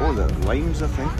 Oh, the limes, I think.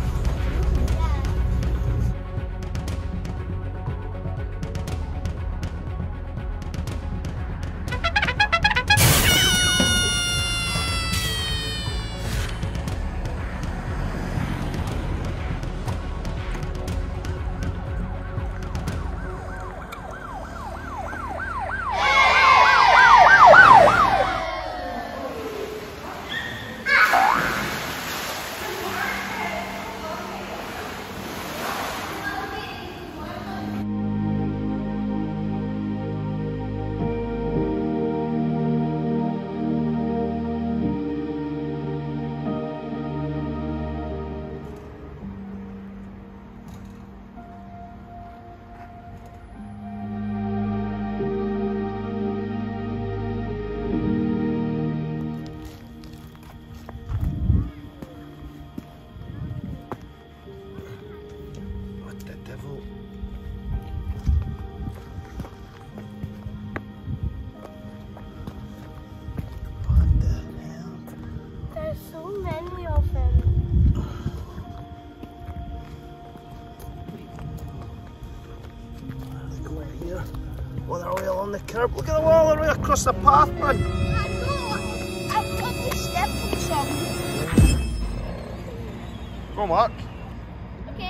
Oh, they're all on the curb. Look at them all right across the path, man. I know. I've got to step on some. Go, Mark. Okay.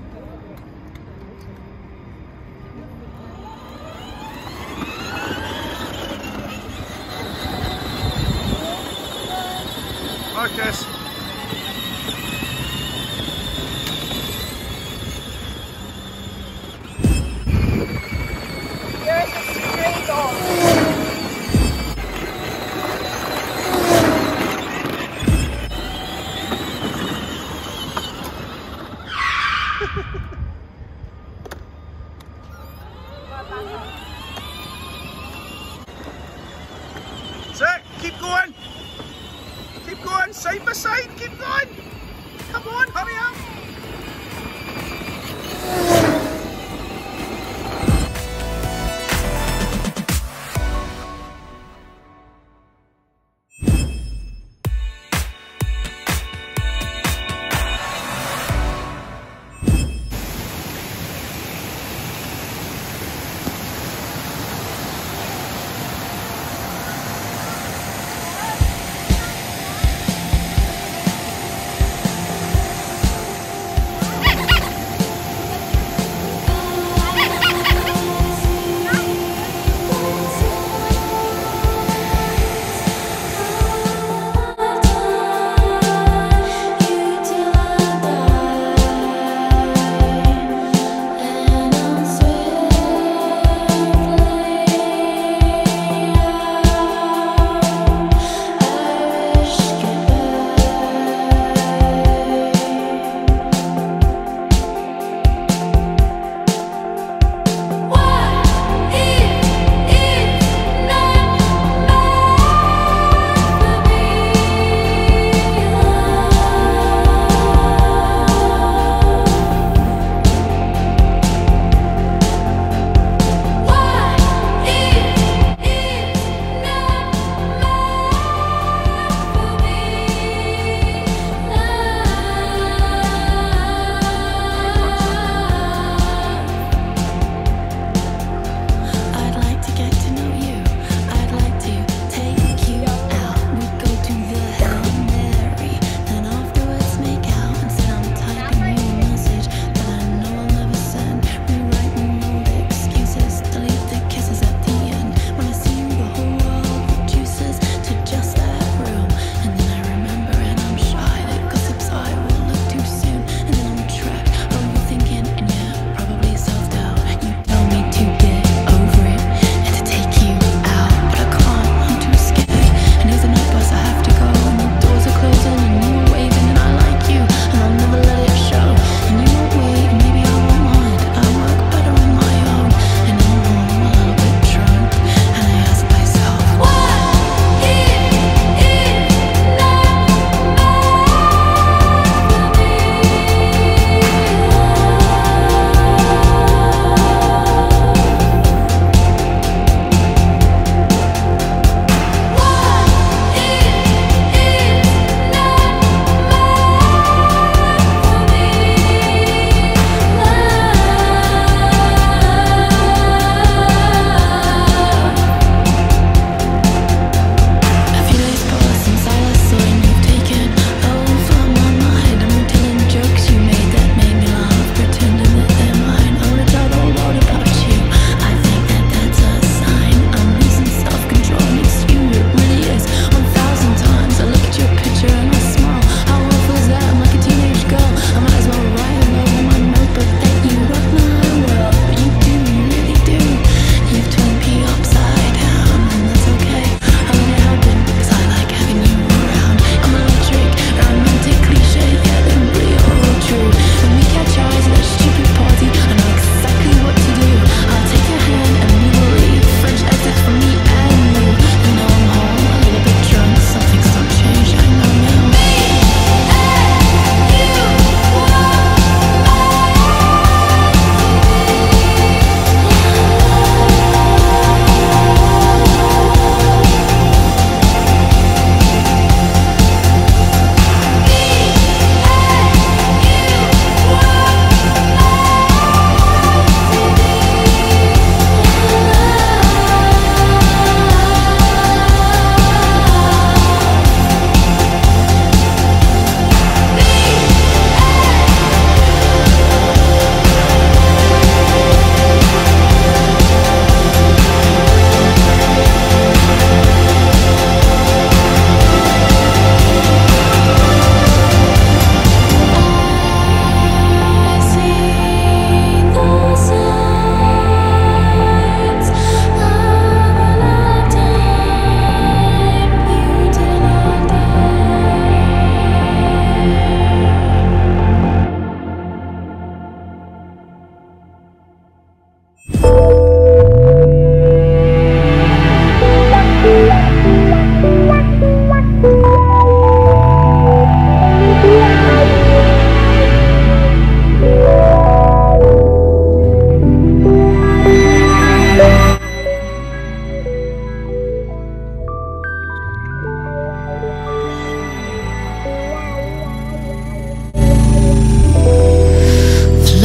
Marcus. There's a stray dog. Sit, keep going. Keep going, side by side, keep going. Come on, hurry up.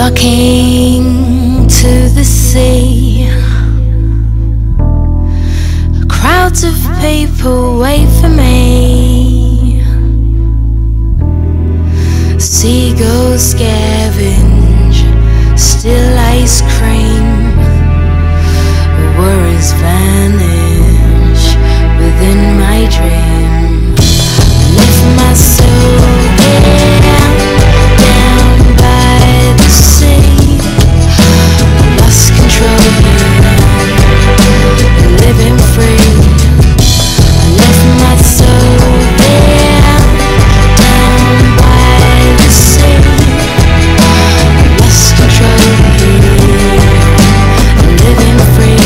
Walking to the sea, crowds of people wait for me. Seagulls scavenge still ice cream. Worries vanish within my dream. Lift my soul down by the sea. Lost control here, living free. Lift my soul down by the sea. Lost control here, living free.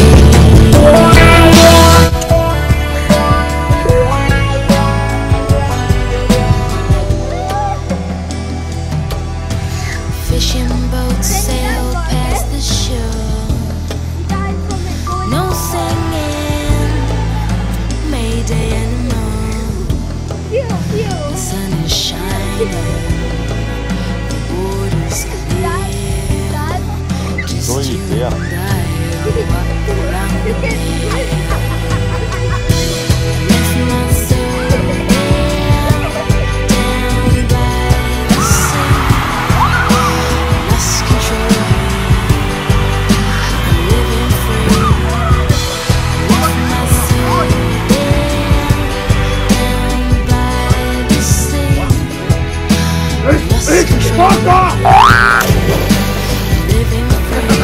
Fishing boats sail past the shore. No singing, Mayday anymore. The sun is shining, the water's clear. Just you and I walk around the pier. Lift my soul down by the sea. Lost control here, living free. Lift my soul down by the sea. Lost control here, living free.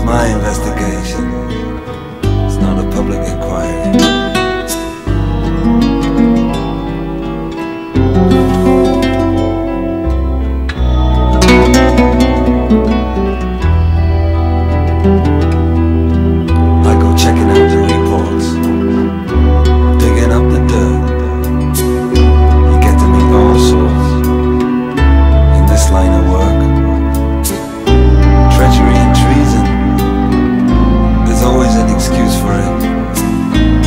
my investigation. It's not a public inquiry. I go checking out the reports, digging up the dirt. You get to meet all sorts in this line of work. Treachery and treason, there's always an excuse for it.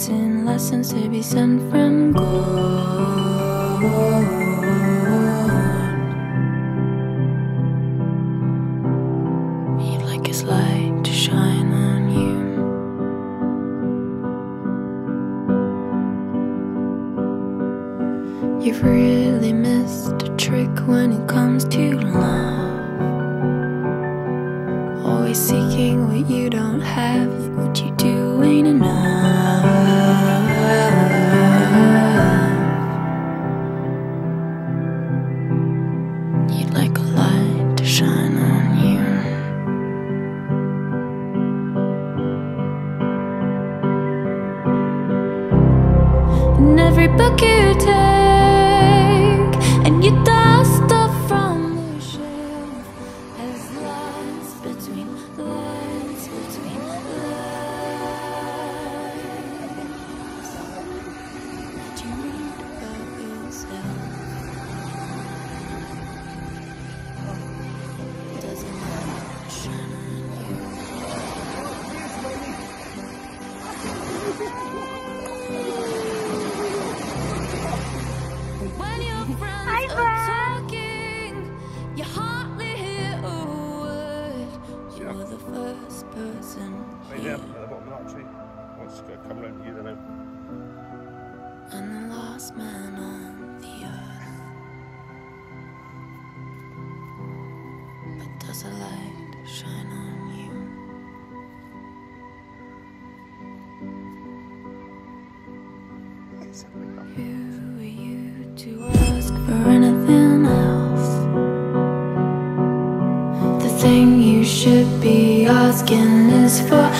counting lessons to be sent from God. He'd like his light to shine on you. You've really missed a trick when it comes to love. Always seeking what you don't have, what you do ain't enough. You'd like a light to shine on you. In every book you take, and you dust off from the shelf, has lines between lines between lines that you read about yourself. Doesn't light shine on you? When your friends are talking, you hardly hear a word. You're the first person Right here, there, at the bottom of that tree. Let's go come round here now. and the last man on the earth. But does a light shine on you? Who are you to ask for anything else? The thing you should be asking is for